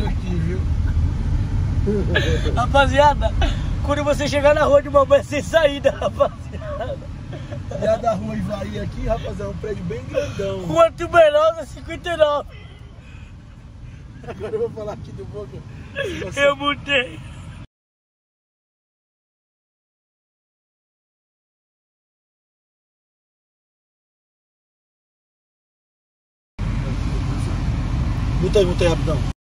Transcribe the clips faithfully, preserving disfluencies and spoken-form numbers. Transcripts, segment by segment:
bicho aqui, viu? Rapaziada, quando você chegar na rua de uma mãe sem saída, rapaziada. E a da rua Ivaí aqui, rapaziada, é um prédio bem grandão. Rua Tuberosa cinquenta e nove. Agora eu vou falar aqui do Boca. Você... Eu mudei. Muta aí, muta aí, rapidão.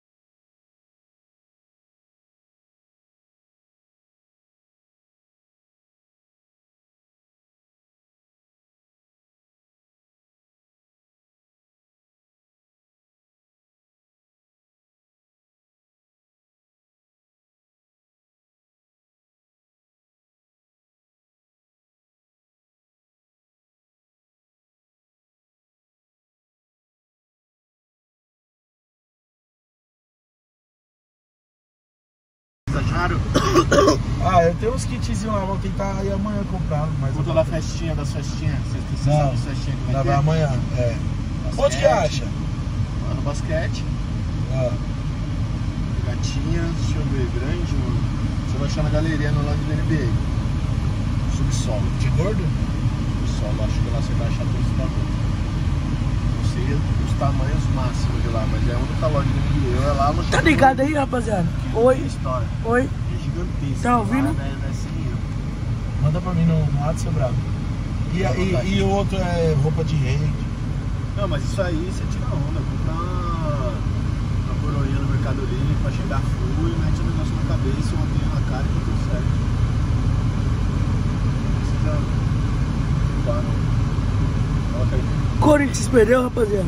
Ah, eu tenho uns kitzinhos lá, vou tentar ir amanhã comprar. Mas Botou lá a festinha das festinhas. Você não, sabe as festinhas que vai não, ter? vai amanhã, é. Basquete. Onde que acha? Mano, basquete. Ah. Gatinha, deixa eu ver, grande, mano. Você vai achar na galeria no lado do N B A. Subsolo. De gordo? Subsolo, acho que lá você vai achar todos os tamanhos. Não sei os tamanhos máximos de lá, mas é a única loja do N B A. Eu é lá no Tá ligado aí, rapaziada? Oi. História. Oi. É gigantesco. Tá ouvindo? Lá, né, né, sem erro. Manda pra mim no WhatsApp, seu bravo. E, e, e o outro é roupa de rei. Não, mas isso aí você tira onda, compra uma, uma coroinha no Mercado Livre pra chegar full e mete o negócio na cabeça, uma pinha na cara e tá tudo certo. Não precisa ocupar, não. Coloca aí. Corinthians perdeu, rapaziada.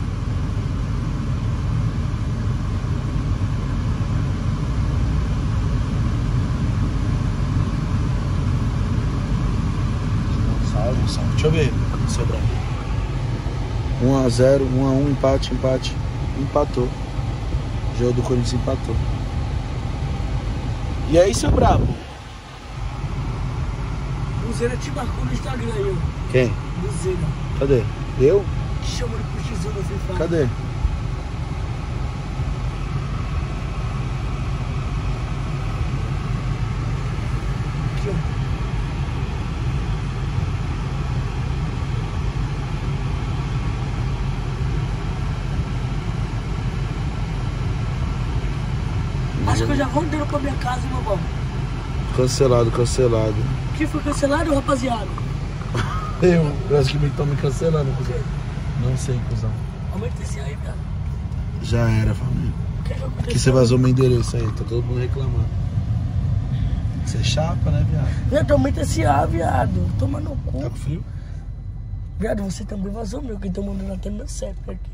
Salve, salve. Deixa eu ver, seu bravo. um a zero, um a um, empate, empate. Empatou. O jogo do Corinthians empatou. E aí, seu brabo? Buzeira te marcou no Instagram aí, ó. Quem? Buzeira. Cadê? Eu? Te chamando pro X um no FIFA. Cadê? Aqui, ó. Acho que eu já vou andando pra minha casa, meu irmão. Cancelado, cancelado. O que foi cancelado, rapaziada? Eu, eu acho que me estão me cancelando, cuzão. Não sei, cuzão. Aumenta esse aí, cara. Já era, família. O que aconteceu? Que você vazou meu endereço aí, tá todo mundo reclamando. Você é chapa, né, viado? Viado, aumenta esse ar, viado. Toma no cu. Tá com frio? Viado, você também vazou meu, que estão mandando até meu C E P aqui.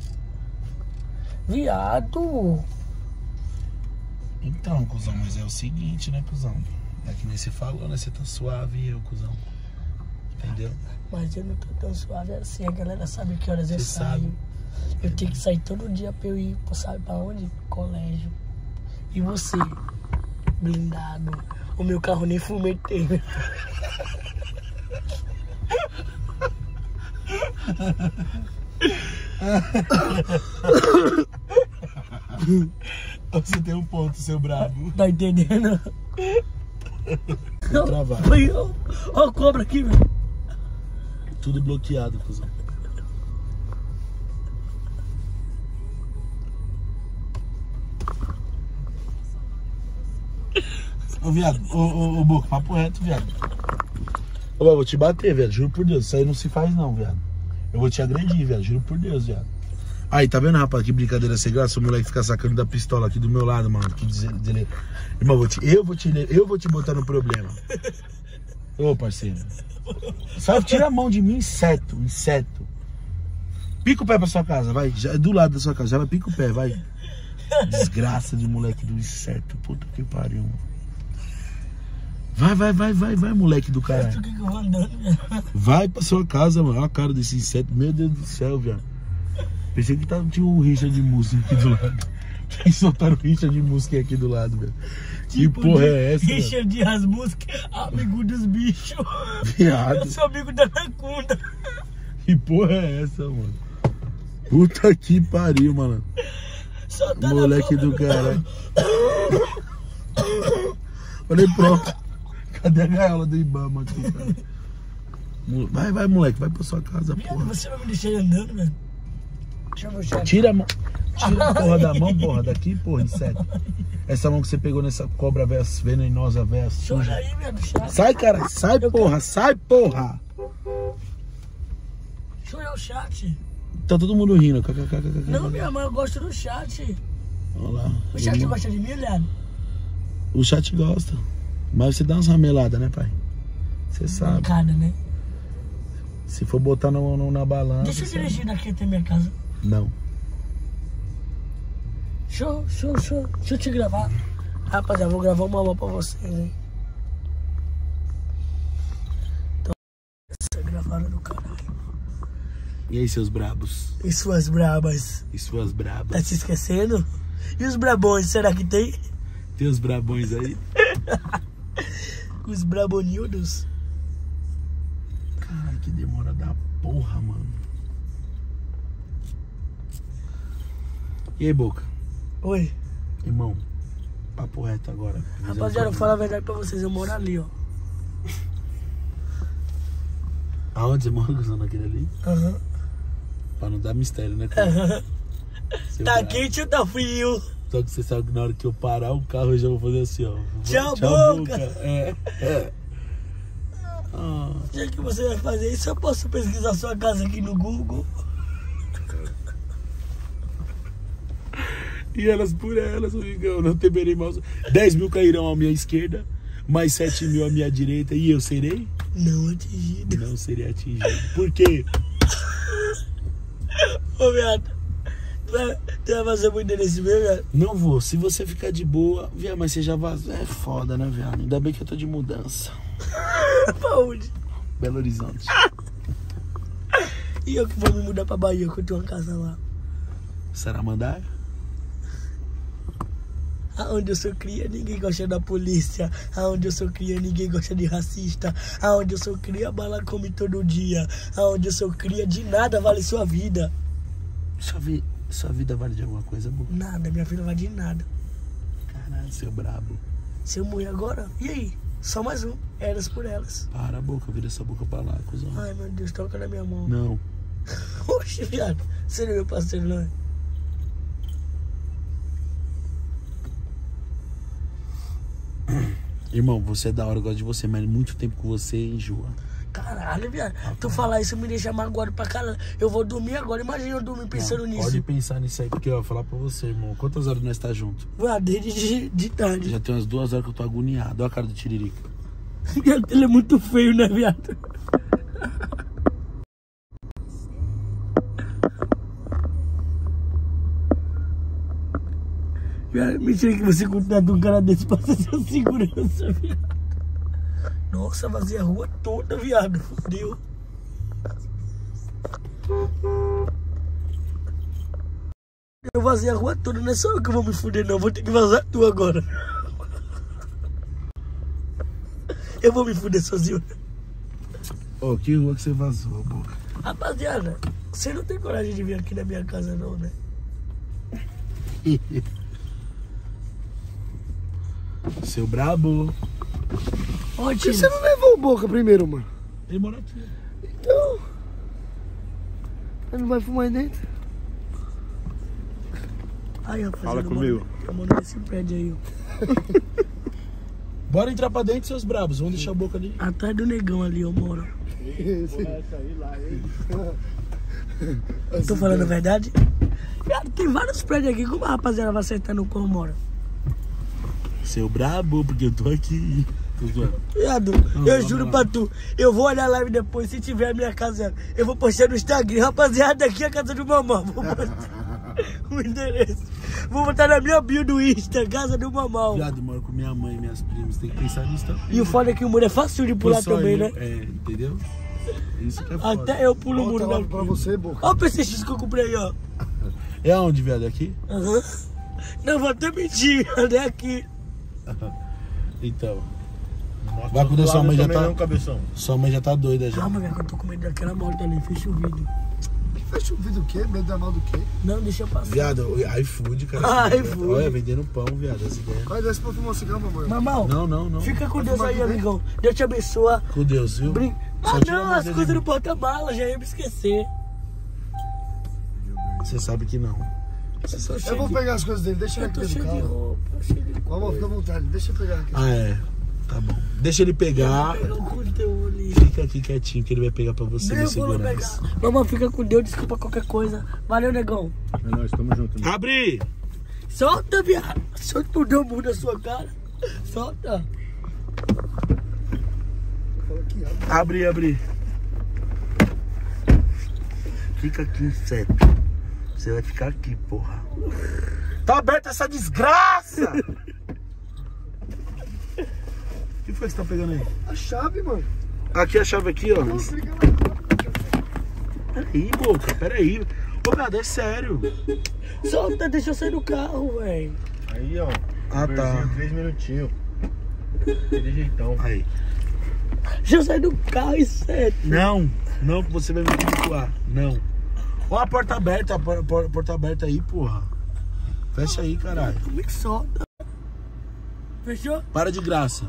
Viado. Então, cuzão, mas é o seguinte, né, cuzão? É que nem você falou, né? Você tá suave e eu, cuzão. Entendeu? Mas eu não tô tão suave assim, a galera sabe que horas eu Você saio. sabe. Eu tenho que sair todo dia pra eu ir, sabe pra onde? Colégio. E você, blindado, o meu carro nem fumetei. Você tem um ponto, seu brabo. Tá entendendo? Vou travar. Ó a cobra aqui, velho. Tudo bloqueado, cuzão. Ô, viado, ô, ô, ô, Boca, papo reto, viado. Ô, eu vou te bater, viado, juro por Deus. Isso aí não se faz, não, viado. Eu vou te agredir, viado, juro por Deus, viado. Aí, tá vendo, rapaz, que brincadeira sem graça? O moleque fica sacando da pistola aqui do meu lado, mano. Que dizer, dizer, irmão, eu vou, te, eu, vou te, eu vou te botar no problema. Ô, parceiro. Só tira a mão de mim, inseto, inseto. Pica o pé pra sua casa, vai. Já é do lado da sua casa, já vai, pica o pé, vai. Desgraça de moleque do inseto. Puta que pariu, mano. Vai, vai, vai, vai, vai, moleque do cara. Vai pra sua casa, mano. Olha a cara desse inseto. Meu Deus do céu, viado. Pensei que tava, tinha um Richard de música aqui do lado. Eles soltaram o Richard de música aqui do lado, velho. Tipo que porra é essa? Richard de as músicas, amigo dos bichos. Viado. Eu sou amigo da Anacunda. Que porra é essa, mano? Puta que pariu, mano. Solta Moleque do cara. Falei, pronto. Cadê a gaiola do Ibama aqui, cara? Vai, vai, moleque, vai pra sua casa, Viado, porra. você vai me deixar andando, velho? Deixa eu ver o chat. Tira a mão. Tira a porra da mão, porra, daqui, porra, inseto. Essa mão que você pegou nessa cobra véia venenosa, véia Chora suja. aí, velho, do chat. Sai, cara, sai, porra, sai, porra. Deixa eu olhar o chat. Tá todo mundo rindo. Não, minha mãe, eu gosto do chat. Olha lá. O chat Irmão. gosta de mim, viado? O chat gosta. Mas você dá umas rameladas, né, pai? Você sabe. Bancada, né? Se for botar no, no- na balança. Deixa eu sabe? dirigir daqui até minha casa. Não. Show, show, show. Deixa eu te gravar. Rapaziada, vou gravar uma aula pra vocês, hein? Então, essa gravada do caralho. E aí, seus brabos? E suas brabas? E suas Tá brabas? se esquecendo? E os brabões, será que tem? Tem os brabões aí? Os brabonildos? Caralho, que demora da porra, mano. E aí, Boca? Oi. Irmão, papo reto agora. Rapaziada, eu falo a verdade pra vocês, eu moro ali, ó. Aonde você mora, usando aquele ali? Aham. Pra não dar mistério, né, cara? Aham. Seu Tá brabo. quente ou tá frio? Só que você sabe que na hora que eu parar o carro, eu já vou fazer assim, ó. Vou- Tchau, Boca. É, é. Ah, Já que você vai fazer isso, eu posso pesquisar sua casa aqui no Google? e elas por elas, amigão, não temerei mal. dez mil cairão à minha esquerda, mais sete mil à minha direita, e eu serei? Não atingido. Não serei atingido. Por quê? Ô, viado, tu vai, tu vai fazer muito nesse meu, viado? Não vou. Se você ficar de boa, viado, mas você já vazou. É foda, né, viado? Ainda bem que eu tô de mudança. Pra onde? Belo Horizonte. E eu que vou me mudar pra Bahia, que eu tenho uma casa lá. Saramandaia? Aonde eu sou cria, ninguém gosta da polícia. Aonde eu sou cria, ninguém gosta de racista. Aonde eu sou cria, bala come todo dia. Aonde eu sou cria, de nada vale sua vida. Sua, vi... Sua vida vale de alguma coisa, boa? Nada, minha vida vale de nada. Caralho, seu brabo. Se eu morrer agora, e aí? Só mais um, elas por elas. Para a boca, vira essa boca pra lá, cuzão. Ai, meu Deus, toca na minha mão. Não. Oxe, viado, você não é meu parceiro, não é? Irmão, você é da hora, eu gosto de você, mas muito tempo com você enjoa. Caralho, viado, tu falar isso me deixa magoado pra caralho. Eu vou dormir agora, imagina eu dormir pensando Não, nisso. pode pensar nisso aí, porque ó, eu vou falar pra você, irmão. Quantas horas nós tá junto? Viado, desde de, de tarde. Já tem umas duas horas que eu tô agoniado. Olha a cara do Tiririca. Viado, ele é muito feio, né, viado? Viado, mentira que você contrata um cara desse pra ser seu segurança, viado. Nossa, vazia a rua toda, viado. Fudeu. Eu vazei a rua toda, não é só eu que vou me fuder, não. Vou ter que vazar tu agora. Eu vou me fuder sozinho. Ô, que rua que você vazou, boca? Rapaziada, você não tem coragem de vir aqui na minha casa, não, né? Seu brabo. Ó, Por que tio. você não levou o Boca primeiro, mano? Ele mora aqui. Então. Ele não vai fumar aí dentro? Ai, rapaziada, Fala eu comigo. moro- Eu moro nesse prédio aí, ó. Bora entrar pra dentro, seus brabos. Vamos deixar a boca ali. Atrás do negão ali, eu moro. Tô falando a verdade? Viado, tem vários prédios aqui. Como a rapaziada vai acertar no qual eu moro? Seu brabo, porque eu tô aqui. Tô zoando. Viado, Não, eu não, juro não. pra tu, eu vou olhar a live depois, se tiver a minha casa, eu vou postar no Instagram, rapaziada, aqui é a casa do mamão, vou postar o endereço, vou botar na minha bio do Insta, casa do mamão. Viado, eu moro com minha mãe e minhas primas. Tem que pensar nisso também. E o foda é que o muro é fácil de pular Só também, eu, né? É, entendeu? Isso que é foda. Até eu pulo o Ó, muro tá lá daqui. pra você, Boca. Olha o P C X que eu comprei aí, ó. É aonde, viado? É aqui? Aham. Não, vou até mentir, é aqui. Então. Vai cuidar, sua mãe já tá. Não, cabeção. Sua mãe já tá doida já. Calma, velho, que eu tô com medo daquela moto ali, fecha o vídeo. Fecha o vidro o quê? Medo da mal do quê? Não, deixa eu passar. Viado, iFood, cara. iFood. Olha, vendendo pão, viado, as ideias. Vai, desce pra fumar um cigarro, mamãe. Mamão, Não, não, não. fica com Vai Deus fumar aí, tudo bem? amigão. Deus te abençoa. Com Deus, viu? Brin... Só Ah, tira a não, mão as dele coisas de no mim. porta-mala, já ia me esquecer. Você sabe que não. Você sabe. Eu vou pegar as coisas dele, deixa ele Eu aqui tô dentro do cheio de carro. roupa, cheio de roupa. Mamãe, fica à vontade, deixa eu pegar aqui. Ah, é. Tá bom. Deixa ele pegar. Pegar o conteúdo ali. Fica aqui quietinho que ele vai pegar pra você no Eu vou lá pegar. segurança. Mamãe, fica com Deus, desculpa qualquer coisa. Valeu, negão. É nóis, tamo junto. Né? Abre! Solta, viado. Solta o deu murro na sua cara. Solta. Fala aqui, abre. Abre, abre. Fica aqui, inseto. Você vai ficar aqui, porra. Tá aberta essa desgraça! O que foi que você tá pegando aí? A chave, mano. Aqui a chave aqui, ó. Não, fica lá. Peraí, boca, peraí. Ô, viado, é sério. Solta, deixa eu sair do carro, velho. Aí, ó. Ah, tá. Três minutinhos. Aquele jeitão. Aí. Deixa eu sair do carro, inseto. Não, não, que você vai me habituar. Não. Ó a porta aberta, a por- por- porta aberta aí, porra. Fecha aí, caralho. Como é que solta? Fechou? Para de graça.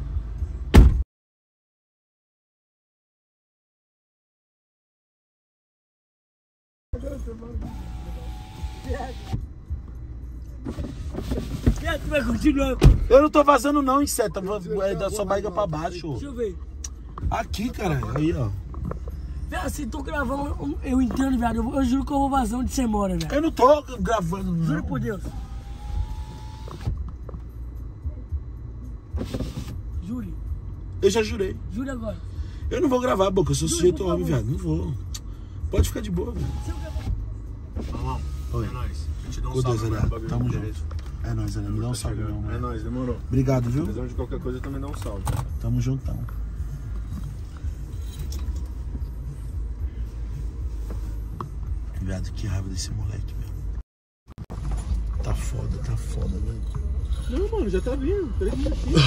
Viado, tu vai continuar. Eu não tô vazando não, inseto. É da sua barriga pra baixo. Deixa eu ver. Aqui, caralho. Aí, ó. Viado, se tu gravando, eu entendo, viado. Eu, eu juro que eu vou vazar onde você mora, velho. Eu não tô gravando, não. Juro por Deus. Jure. Eu já jurei. Jure agora. Eu não vou gravar, boca. Eu sou Jure, sujeito por homem, favor. viado. Não vou. Pode ficar de boa, velho. Se eu gravar. Mamão, Oi. é nóis. Eu te dou um Com Deus, salve, Zé. mano, bagulho Tamo de junto. direito. É nóis, Zé. Me dá um Tá salve, chegando. meu É mano. nóis, demorou. Obrigado, viu? Precisando de qualquer coisa, também dá um salve. Tamo juntão. Viado, que raiva desse moleque, velho. Tá foda, tá foda, velho. Não, mano, já tá vindo. Três minutinhos.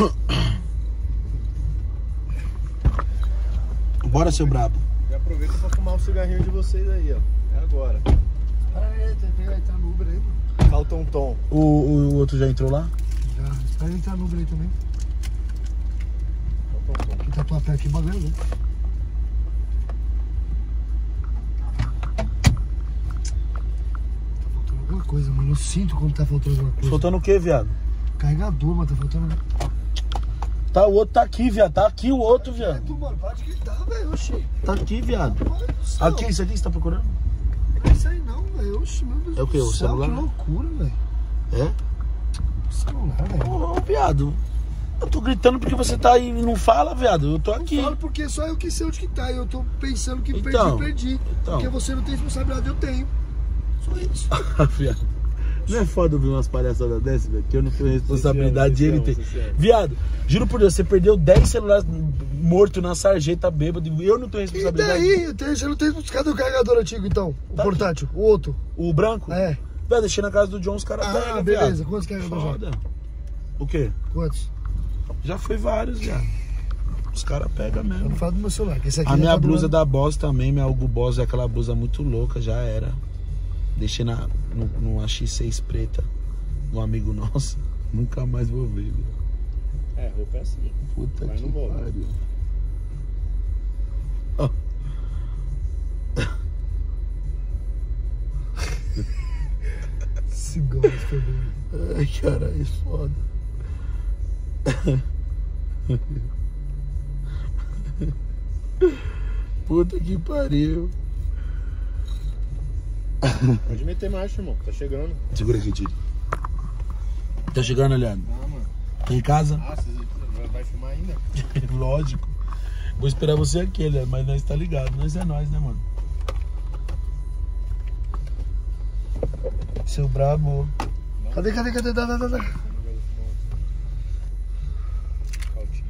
Bora, seu brabo. Já aproveita pra fumar o cigarrinho de vocês aí, ó. É agora. Aí, tem que pegar, tá no Uber aí, mano. Falta um tom. O, o outro já entrou lá? Já, espera ele entrar no Uber aí também. Falta um tom. Aqui tá plateia aqui, bagulho, né? Tá faltando alguma coisa, mano. Eu sinto quando tá faltando alguma coisa. Faltando o quê, viado? Carregador, mano, tá faltando. Tá, o outro tá aqui, viado. Tá aqui o outro, É, viado. tu, mano, para de gritar, velho. Oxi. Tá aqui, viado. Meu Deus do céu. Aqui, isso aqui que você tá procurando? Não é isso aí não, velho. Oxi, meu Deus É o quê, do o céu, celular? Que loucura, velho. É? Celular, velho. Ô, ô, viado. Eu tô gritando porque você tá aí e não fala, viado. Eu tô aqui. Falo porque só eu que sei onde que tá. E eu tô pensando que Então, perdi, perdi. então. Porque você não tem responsabilidade, eu tenho. Só isso. Viado. Não é foda ouvir umas palhaçadas dessas, velho? Que eu não tenho responsabilidade Você e ele ama, tem. você ama. Viado, juro por Deus, você perdeu dez celulares mortos na sarjeta bêbado. Eu não tenho E responsabilidade. daí? Eu tenho- Você não tem buscado o carregador antigo, então? O Tá portátil, o outro. O branco? É. Velho, deixei na casa do John, os caras Ah, pegam, beleza. viado. Quantos carregadores já? Foda. O quê? Quantos? Já foi vários, viado. Os caras pegam Eu não mesmo. falo do meu celular, que esse aqui A já minha tá do blusa lado. da Boss também, minha Hugo Boss é aquela blusa muito louca, já era. Deixei na, no, numa X seis preta, um amigo nosso. Nunca mais vou ver, velho. É, roupa é assim. Puta Vai que no volta. pariu. Ó. Se gosta também. Ai, caralho, é foda. Puta que pariu. Pode meter marcha, irmão. Tá chegando. Segura aqui, Tiri. Tá chegando, Leandro? Ah, mano. Tá em casa? Ah, você vai filmar ainda? Lógico. Vou esperar você aqui, Leandro, mas nós tá ligado. Nós é nós, né, mano? Seu brabo. Cadê, cadê, cadê? Dá, dá, dá, dá. Faltinho.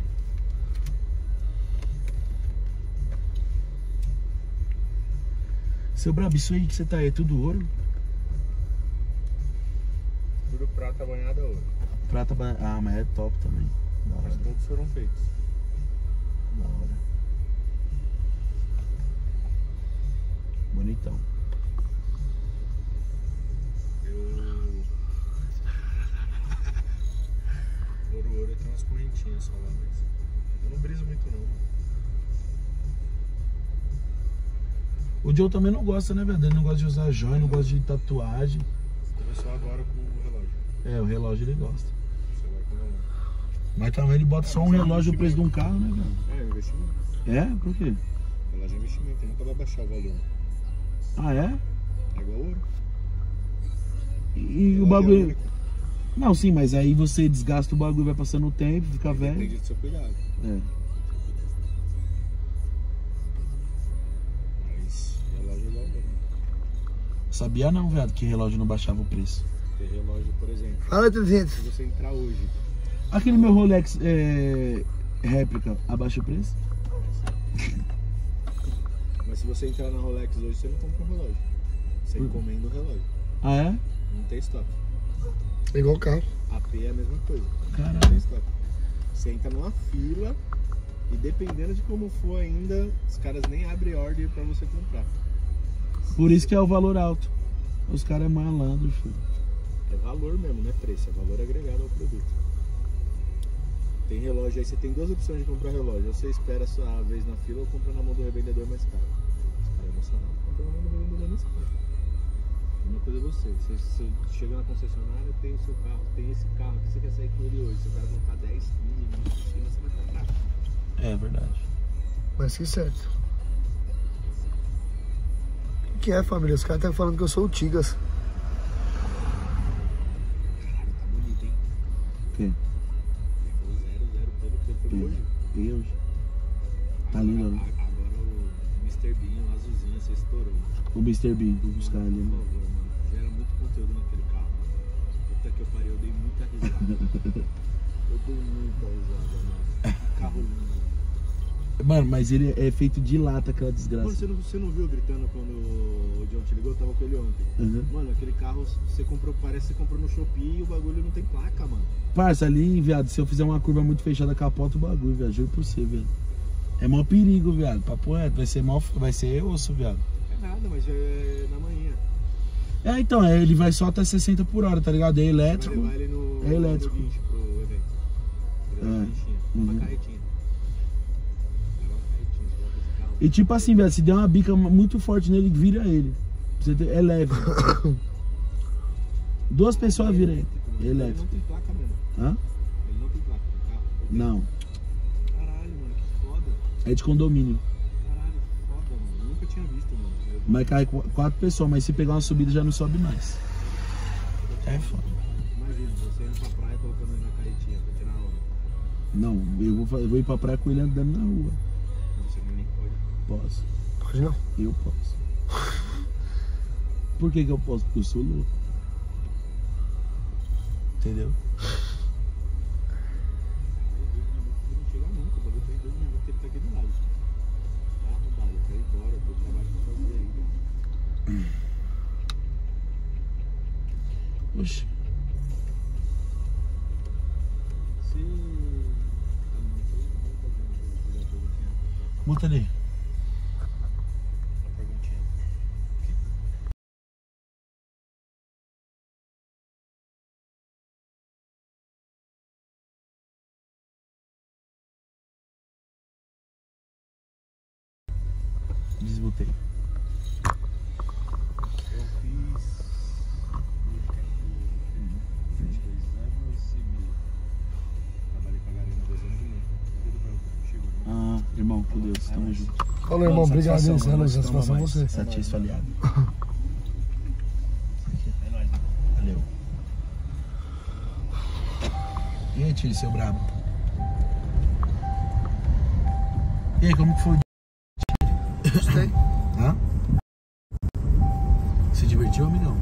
Seu brabo, isso aí que você tá aí é tudo ouro? Tudo prata banhada ouro. Prata, ba- ah, mas é top também. Da hora, Mas todos foram feitos. da hora. Bonitão. Eu... Ouro, ouro tem umas correntinhas só lá, mas eu não briso muito não. O Joe também não gosta, né, velho? Ele não gosta de usar joia, não gosta de tatuagem. Começou agora com o relógio. É, o relógio ele gosta. Começou agora com o relógio. Mas também ele bota É, só um mas é relógio no preço de um investimento. carro, né, velho? É, investimento. É? Por quê? Relógio é investimento, ele nunca vai baixar o valor. Ah, é? É igual ouro. E, e o Relógio é bagulho... único. Não, sim, mas aí você desgasta o bagulho, vai passando o tempo, fica velho. Depende do seu cuidado. É. Mas relógio é igual ouro. Sabia não, velho, que relógio não baixava o preço. Tem relógio, por exemplo, Fala, trezentos. se você entrar hoje, Aquele meu Rolex é... réplica, abaixa o preço? mas se você entrar na Rolex hoje, você não compra um relógio. Você Por- encomenda o relógio. Ah, é? Não tem estoque. É igual carro. A P é a mesma coisa. Caralho. Não tem estoque. Você entra numa fila e dependendo de como for ainda, os caras nem abrem ordem pra você comprar. Por isso que é o valor alto. Os caras é malandro, filho. É valor mesmo, não é preço, é valor agregado ao produto. Tem relógio aí, você tem duas opções de comprar relógio. Ou você espera a sua vez na fila ou compra na mão do revendedor mais caro. Os caras é emocionado. Compra na mão do revendedor mais caro. Uma coisa é você, você, você chega na concessionária, tem o seu carro, tem esse carro que você quer sair com ele hoje. Se o cara colocar dez, quinze, vinte por cima, você vai comprar. É verdade. Mas que certo. O que é, família? Os caras estão falando que eu sou o Tigas. Caralho, tá bonito, hein? O quê? Pegou zero, zero, pelo pelo hoje. Peguei hoje. Tá Agora- lindo, né? a- Agora o mister Bean, o azulzinho, você estourou. O mister Bean, vou buscar ali. Por Né? favor, mano. Gera muito conteúdo naquele carro. Puta que eu pariu, eu dei muita risada. Eu dei muita risada, mano. Que carro lindo. Mano, mas ele é feito de lata, aquela Mano, desgraça. você não, você não viu gritando quando o John te ligou? Eu tava com ele ontem. Uhum. Mano, aquele carro você comprou, parece que você comprou no Shopee e o bagulho não tem placa, mano. Parça, ali, viado, se eu fizer uma curva muito fechada, capota o bagulho, viado. Juro por você, viado. É mó perigo, viado. Papo reto, vai ser mó, vai ser osso, viado. É nada, mas é na manhã. É, então, é, ele vai só até sessenta por hora, tá ligado? É Vai elétrico. levar ele no É elétrico. no vinte pro evento. Ele leva É. uma caixinha, Uhum. uma carretinha. Leva uma carretinha, você coloca esse carro. E tipo assim, velho, se der uma bica muito forte nele, vira ele. Você ter- É leve. Duas pessoas viram ele. É Ele não elétrico. tem placa mesmo. Hã? Ele não tem placa no carro. Ou tem? Não. Caralho, mano, que foda. É de condomínio. Caralho, que foda, mano. Eu nunca tinha visto, mano. Eu- Mas cai qu- quatro pessoas, mas se pegar uma subida já não sobe mais. É foda. Imagina, você indo pra praia colocando ele na carretinha pra tirar a onda. Não, eu vou, fa- eu vou ir pra praia com ele andando na rua. Você nem pode. Posso. Pode não. Eu posso. Por que que eu posso? Porque eu sou louco. Entendeu? Ele não chega nunca, o bagulho tem dois minutos que ele tá aqui do lado. Tá arrombado, eu quero ir embora, eu tenho trabalho pra fazer ainda. Oxi. Se. Tá no motor, vamos fazer uma perguntinha. Monta ali. Uma perguntinha. Desbotei. Eu fiz. vinte e dois anos e meio. Trabalhei com a Garena dois anos e meio. Tudo pra chegou. Ah, irmão, com Deus, tamo junto. Falou, irmão. Obrigado, Satisfação, hein? mano. Satisfação Tamo você. mais. Satisfação, aliado. É nóis. Valeu. E aí, tio, seu brabo? E aí, como que foi o dia? Gostei. Hã? Se divertiu, amigão?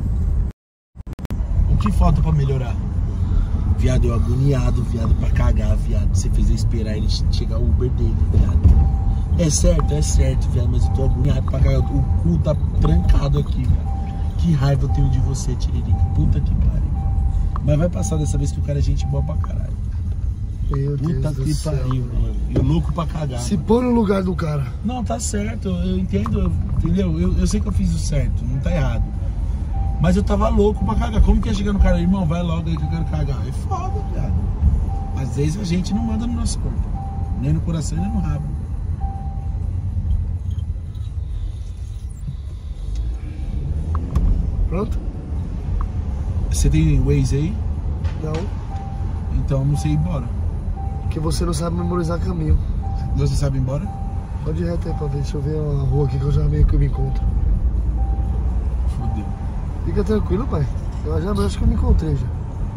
O que falta pra melhorar? Viado, eu agoniado, viado, pra cagar, viado. Você fez eu esperar ele chegar o Uber dele, viado. É certo, é certo, viado, mas eu tô agoniado pra cagar. O cu tá trancado aqui, viado. Que raiva eu tenho de você, Tiririca. Puta que pariu. Mas vai passar dessa vez que o cara é gente boa pra caralho. Meu Puta Deus do que céu. pariu, mano. Eu louco pra cagar. Se mano. põe no lugar do cara. Não, tá certo, eu entendo, eu- entendeu? Eu, eu sei que eu fiz o certo, não tá errado. Mas eu tava louco pra cagar. Como que ia chegar no cara, irmão, vai logo aí que eu quero cagar? É foda, viado. Às vezes a gente não manda no nosso corpo. Nem no coração, nem no rabo. Pronto? Você tem Waze aí? Não. Então eu não sei ir embora. Porque você não sabe memorizar caminho. Você sabe ir embora? Pode ir reto aí pra ver. Deixa eu ver uma rua aqui que eu já meio que eu me encontro. Fodeu. Fica tranquilo, pai. Eu já acho que eu me encontrei já.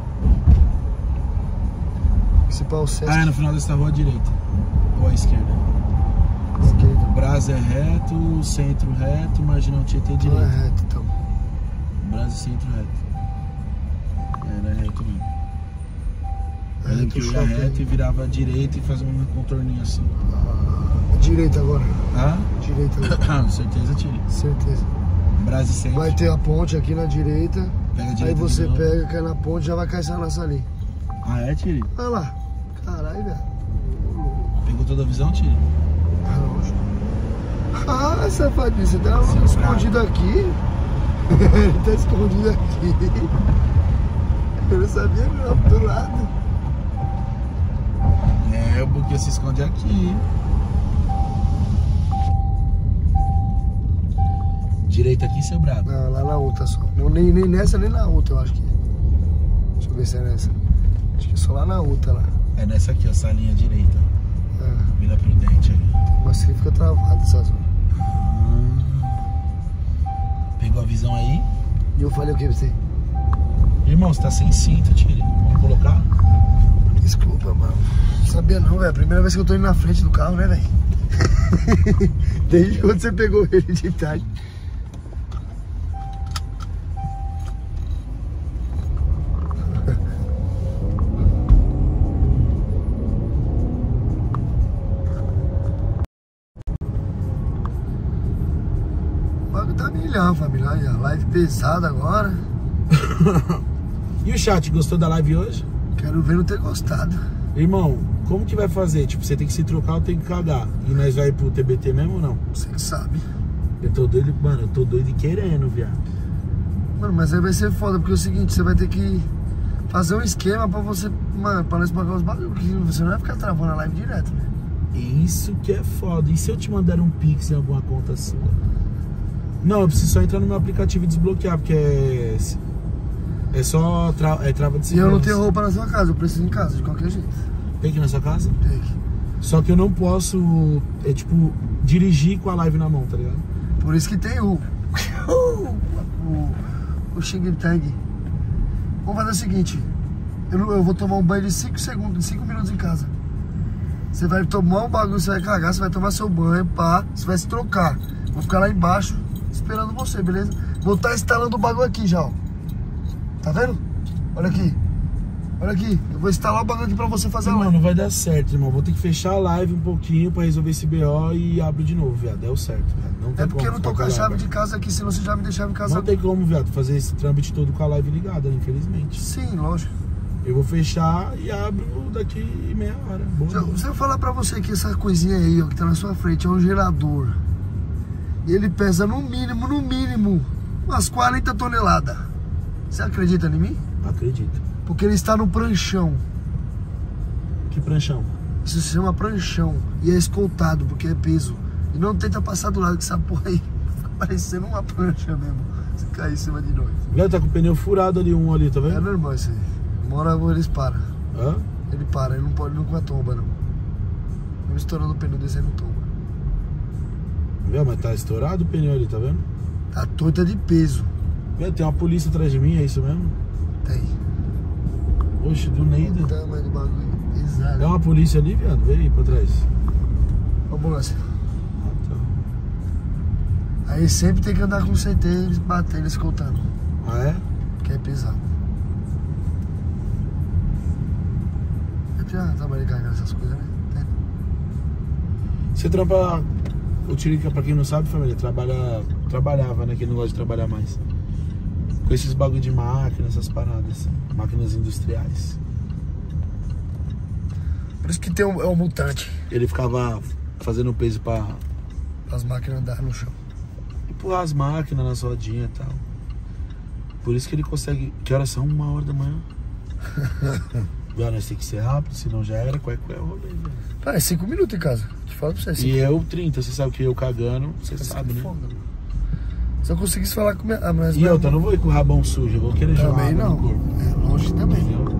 Principal Sesc. Ah, é no final dessa rua à direita. Ou à esquerda. Esquerda. Brás é reto, centro reto, Marginal Tietê Não é direito. reto, então. Brás e centro reto. É, não é reto mesmo. Eu É lembro que eu ia shopping. reto e virava à direita e fazia um contorninho assim. Direita agora. Ah? Direita agora. Com certeza, tire. Certeza. Brás e centro. Vai ter a ponte aqui na direita. Pega a Aí direita você de novo. pega, cai na ponte, já vai cair essa nossa ali. Ah, é, tire? Olha lá. Caralho, velho. Pegou toda a visão, tire? Ah, safadinho, você tá Seu escondido aqui? Ele tá escondido aqui. Eu não sabia não, do lado. É, o Buquê se esconde aqui. Direita aqui, seu brabo. Não, lá na outra só. Não, nem, nem nessa, nem na outra, eu acho que é. Deixa eu ver se é nessa. Acho que é só lá na outra, lá. É nessa aqui, ó, salinha direita. Ah, Vila Prudente aí. mas você fica travado essa zona. Pegou a visão aí? E eu falei o que pra você? Irmão, você tá sem cinto, tire. Vamos colocar? Desculpa, mano. Não sabia não, velho. Primeira vez que eu tô indo na frente do carro, né, velho? Desde quando você pegou ele de tarde. O bagulho tá milhão, família. Olha, live pesada agora. E o chat, gostou da live hoje? Quero ver não ter gostado. Irmão, como que vai fazer? Tipo, você tem que se trocar ou tem que cagar? E nós vai pro T B T mesmo ou não? Você que sabe. Eu tô doido, mano, eu tô doido e querendo, viado. Mano, mas aí vai ser foda, porque é o seguinte, você vai ter que fazer um esquema pra você, mano, pra nós pagar os bagulhos, porque você não vai ficar travando a live direto, né? Isso que é foda. E se eu te mandar um pix em alguma conta sua? Não, eu preciso só entrar no meu aplicativo e desbloquear, porque é... É só tra... é trava de E eu não segurança. tenho roupa na sua casa, eu preciso em casa, de qualquer jeito. Tem aqui na sua casa? Tem que. Só que eu não posso, é tipo, dirigir com a live na mão, tá ligado? Por isso que tem o... o... o Xing Tang. Vamos fazer o seguinte, eu, não- eu vou tomar um banho de cinco segundos, cinco minutos em casa. Você vai tomar um bagulho, você vai cagar, você vai tomar seu banho, pá, você vai se trocar. Vou ficar lá embaixo esperando você, beleza? Vou estar instalando o bagulho aqui já, ó. Tá vendo? Olha aqui. Olha aqui. Eu vou instalar o bagulho aqui pra você fazer a Não, live. não vai dar certo, irmão. Vou ter que fechar a live um pouquinho pra resolver esse B O e abro de novo, viado. Deu certo, viado. Não tem É porque eu como não tô ficar com a chave live. de casa aqui, senão você já me deixava em casa. Não tem como, viado, fazer esse trâmite todo com a live ligada, né, infelizmente. Sim, lógico. Eu vou fechar e abro daqui meia hora. Boa. Se eu, se eu falar pra você que essa coisinha aí, ó, que tá na sua frente, é um gerador. E ele pesa no mínimo, no mínimo, umas quarenta toneladas. Você acredita em mim? Acredito. Porque ele está no pranchão. Que pranchão? Isso se chama pranchão. E é escoltado, porque é peso. E não tenta passar do lado, que essa porra aí fica parecendo uma prancha mesmo. Se cair em cima de nós. Viado, tá com o pneu furado ali, um ali, tá É vendo? normal isso aí. Uma hora eles param. Hã? Ele para, ele não pode nunca tomba, não. Mesmo estourando o pneu desse, ele não tomba. Viado, mas tá estourado o pneu ali, tá vendo? Tá torta de peso. Viado, tem uma polícia atrás de mim, é isso mesmo? Tem. Oxe, do O Neida. tamanho do bagulho. Pesado. É uma polícia ali, viado? Vem aí pra trás. Ambulância. Ah, tá. Aí sempre tem que andar com C T e batendo, escoltando. Ah, é? Porque é pesado. Eu já trabalhei carregando essas coisas, né? Tem. Você trampa... O Tirica, pra quem não sabe, família, trabalha... Trabalhava, né? Quem não gosta de trabalhar mais. Com esses bagulho de máquina, essas paradas. Máquinas industriais. Por isso que tem um, é um mutante. Ele ficava fazendo peso pra As máquinas andar no chão. empurrar as máquinas nas rodinhas e tal. Por isso que ele consegue. Que horas são? Uma hora da manhã. Agora nós temos que ser rápido, senão já era. Qual é que é o rolê, velho? Ah, é cinco minutos em casa. Te falo pra você. Cinco. E eu trinta, você sabe que eu cagando, você sabe, né? Foda, mano. Se eu conseguisse falar com minha. Ah, mas E eu, tá, não vou ir com o rabão sujo, eu vou querer jogar também água não. no corpo. É longe também. Entendeu?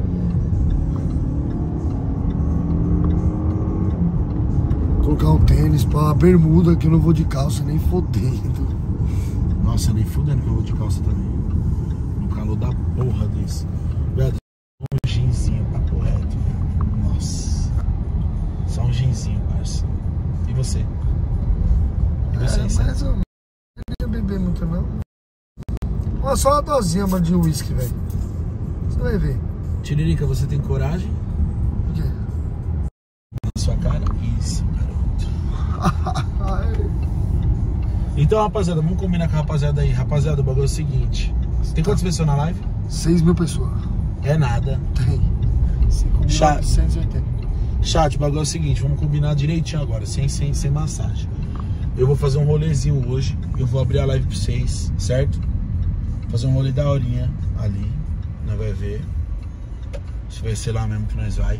Colocar um tênis pra bermuda, que eu não vou de calça nem fodendo. Nossa, nem fudendo que eu vou de calça também. No calor da porra desse. Velho, um ginzinho, papo reto, velho. Nossa. Só um ginzinho, parça. E você? E você, É, Sam? mas eu não ia beber muito não. Ó, só uma dosinha, mano, de uísque, velho. Você vai ver. Tiririca, você tem coragem O quê? na sua cara? Isso, garoto. Ai, Então, rapaziada, vamos combinar com a rapaziada aí. Rapaziada, o bagulho é o seguinte. Tem quantas pessoas na live? seis mil pessoas. É nada. Tem. cinco mil Chato. oitocentos e oitenta. Chat, o bagulho é o seguinte, vamos combinar direitinho agora, sem, sem, sem massagem. Eu vou fazer um rolezinho hoje, eu vou abrir a live pra vocês, certo? Fazer um rolê da horinha ali, nós vai ver. Se vai ser lá mesmo que nós vai.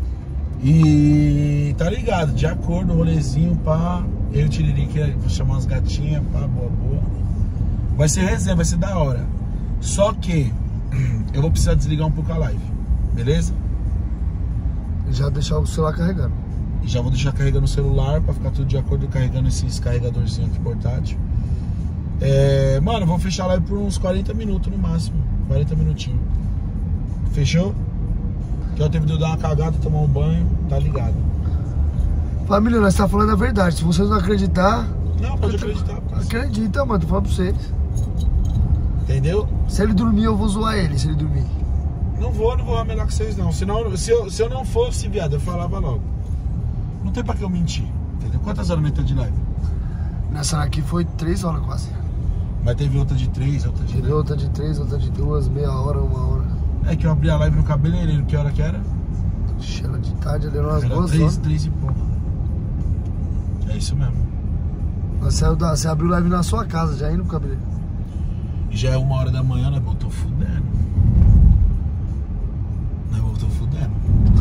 E tá ligado, de acordo, rolezinho, pá. Eu e o Tiririca, vou chamar umas gatinhas, pá, boa, boa. Vai ser resenha, vai ser da hora. Só que eu vou precisar desligar um pouco a live, beleza? Já deixar o celular carregando. E já vou deixar carregando o celular pra ficar tudo de acordo, carregando esses carregadorzinhos aqui portátil. É, mano, vou fechar a live por uns quarenta minutos no máximo. quarenta minutinhos. Fechou? Que eu teve de eu dar uma cagada, tomar um banho, tá ligado? Família, nós tá falando a verdade. Se vocês não acreditar, Não, pode acreditar, parça. acredita, mano. Tô falando pra vocês. Entendeu? Se ele dormir, eu vou zoar ele, se ele dormir. Não vou, não vou ramelar com vocês não. Senão, se eu, se eu não fosse, viado, eu falava logo. Não tem pra que eu mentir. Entendeu? Quantas horas meteu de live? Nessa aqui foi três horas quase. Mas teve outra de três, outra de... Teve outra de três, outra de duas, meia hora, uma hora. É que eu abri a live no cabeleireiro. Que hora que era? Cheira de tarde, ali eram umas Era duas três, horas. três e pouco. É isso mesmo. Nós saiu da, você abriu live na sua casa, já indo pro cabeleireiro. E já é uma hora da manhã, né? Voltou fudendo. Né? Voltou fudendo.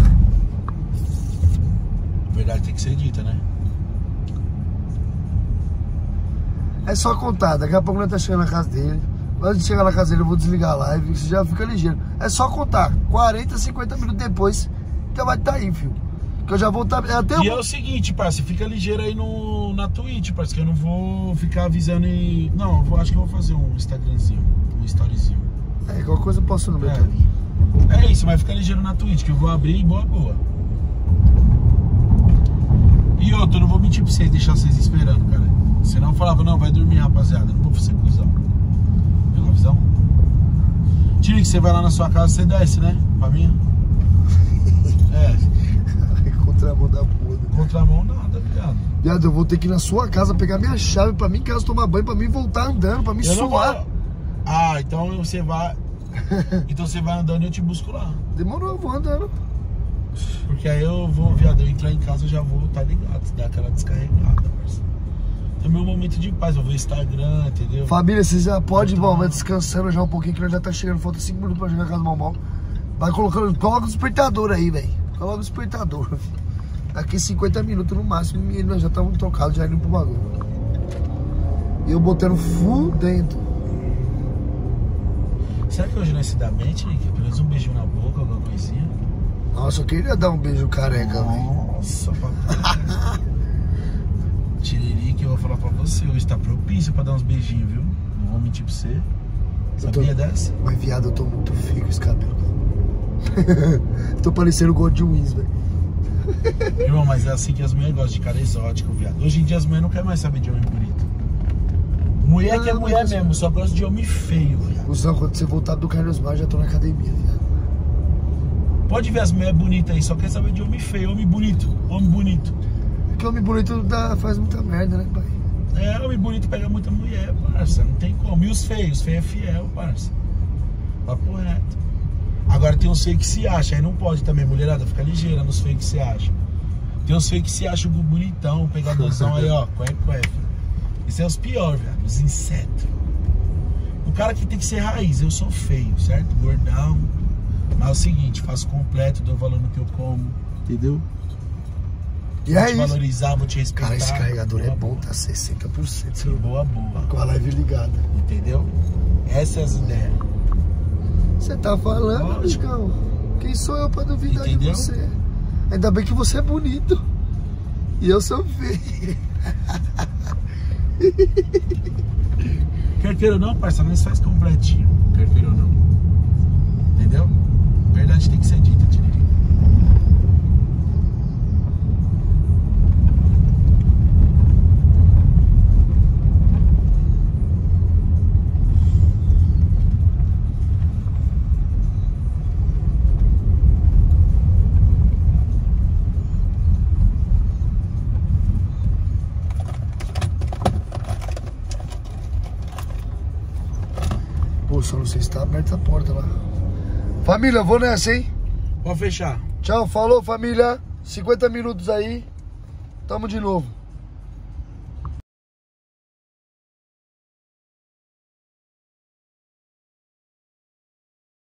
Verdade tem que ser dita, né? É só contar, daqui a pouco nós tá chegando na casa dele. Antes de chegar na casa dele, eu vou desligar a live, você já fica ligeiro. É só contar, quarenta, cinquenta minutos depois, então vai estar tá aí, filho. Que eu já vou estar. Tá, até E eu... é o seguinte, parça, fica ligeiro aí no, na Twitch, parça, que eu não vou ficar avisando e... Não, eu vou, acho que eu vou fazer um Instagramzinho, um storyzinho. É, qualquer coisa eu posto no meu É. também. É isso, mas fica ligeiro na Twitch, que eu vou abrir e boa, boa. E outro, eu não vou mentir pra vocês, deixar vocês esperando, cara. Senão eu falava, não, vai dormir, rapaziada, não vou ser cuzão. Pegou a visão? Tira que você vai lá na sua casa, você desce, né? Pra mim? É. Contramão da porra. Contramão nada, viado. Viado, eu vou ter que ir na sua casa pegar minha chave pra mim em casa tomar banho, pra mim voltar andando, pra mim Eu não suar. vou... Ah, então você vai... Então você vai andando e eu te busco lá. Demorou, eu vou andando. Porque aí eu vou, viado, eu entrar em casa eu já vou, tá ligado? Dar aquela descarregada, parceiro. É o meu momento de paz, vou ver Instagram, entendeu? Família, vocês já podem, bom, vai descansando já um pouquinho, que nós já tá chegando, falta cinco minutos pra chegar na casa do Malmal. Vai colocando, coloca o despertador aí, velho. Coloca o despertador. Daqui cinquenta minutos no máximo e nós já estamos trocados, já indo pro bagulho. E eu botando full dentro. Será que hoje nós se dá bem, Nick? Pelo menos um beijinho na boca, alguma coisinha? Nossa, eu queria dar um beijo careca, velho. Nossa, papai. Tiririca, eu vou falar pra você, hoje tá propício pra dar uns beijinhos, viu? Não vou mentir pra você. Sabia tô... dessa? Mas, viado, eu tô muito feio com esse cabelo. Tô parecendo o Gordon Wins, velho. Irmão, mas é assim que as mulheres gostam de cara exótico, viado. Hoje em dia as mulheres não querem mais saber de homem bonito. Mulher que é Não, mulher mas- mesmo, só gosta de homem feio, viado. Cusão, quando você voltar do Carlos Mar, já tô na academia, viado. Pode ver as mulheres bonitas aí, só quer saber de homem feio, homem bonito, homem bonito. Porque homem bonito dá, faz muita merda, né, pai? É, homem bonito pega muita mulher, parça, não tem como. E os feios, os feios é fiel, parça. Papo reto. Agora tem uns feios que se acham, aí não pode também, mulherada, fica ligeira nos feios que se acham. Tem uns feios que se acham bonitão, pegadorzão aí, ó, cué, cué. Isso é os piores, velho, os insetos. O cara que tem que ser raiz, eu sou feio, certo? Gordão. Mas é o seguinte, faço completo, dou valor no que eu como, entendeu? E vou é te isso. valorizar, vou te respeitar. Cara, esse carregador boa, é bom, boa. tá sessenta por cento. Sim, boa, boa. Com a live ligada. Entendeu? Essas são as ideias. Você tá falando, Lógico. Biscão? Quem sou eu pra duvidar Entendeu? de você? Ainda bem que você é bonito. E eu sou feio. Quer queira ou não, parceiro, nós faz completinho. Quer queira ou não. Entendeu? Verdade tem que ser dita, Tiriri. Pô, só não sei se tá aberta a porta lá. Família, vou nessa, hein? Pode fechar. Tchau, falou, família. cinquenta minutos aí. Tamo de novo.